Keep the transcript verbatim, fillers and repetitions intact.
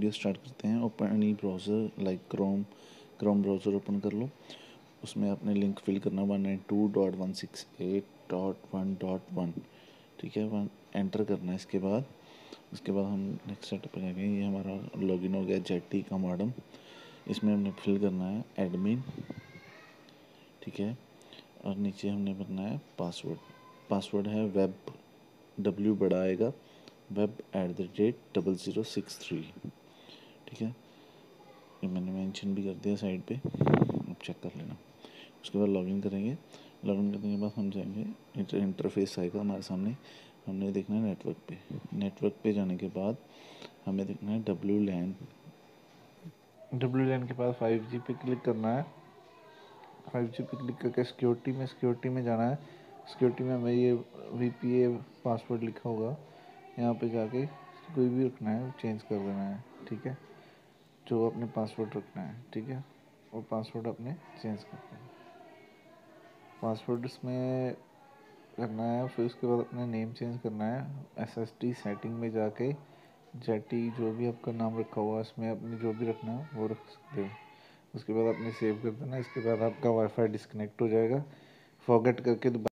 Video start करते हैं। Open any browser like chrome chrome browser open कर लो। उसमें अपने लिंक फिल करना one nine two dot one six eight dot one dot one, ठीक है, वन एंटर करना है। इसके बाद उसके बाद हम नेक्स्ट सेटअप पे जाएंगे। ये हमारा लॉगिन हो गया जेड टी का मॉडम। इसमें हमने फिल करना है एडमिन, ठीक है, और नीचे हमने भरना है पासवर्ड। पासवर्ड है वेब, डब्ल्यू बड़ा आएगा, web at the rate double zero six three, ठीक है। ये मैंने मेंशन भी कर दिया साइड पे, अब चेक कर लेना। उसके बाद लॉगिन करेंगे। लॉगिन करने के बाद हम जाएंगे, इंटर इंटरफेस आएगा हमारे सामने। हमने देखना है नेटवर्क पे। नेटवर्क पे जाने के बाद हमें देखना है डब्ल्यू लैन। डब्ल्यू लैन के बाद फाइव जी पे क्लिक करना है। फाइव जी पे क्लिक करके सिक्योरिटी में सिक्योरिटी में जाना है। सिक्योरिटी में हमें ये वी पी ए पासवर्ड लिखा होगा, यहाँ पे जाके कोई भी रखना है चेंज कर देना है, ठीक है, जो अपने पासवर्ड रखना है, ठीक है, वो पासवर्ड अपने चेंज कर देना। पासवर्ड इसमें करना है। फिर उसके बाद अपना नेम चेंज करना है। एस एस टी सेटिंग में जाके जेटी जो भी आपका नाम रखा हुआ है इसमें अपने जो भी रखना है वो रख सकते हो। उसके बाद आपने सेव कर देना। इसके बाद आपका वाईफाई डिस्कनेक्ट हो जाएगा। फॉरगेट करके दोबारा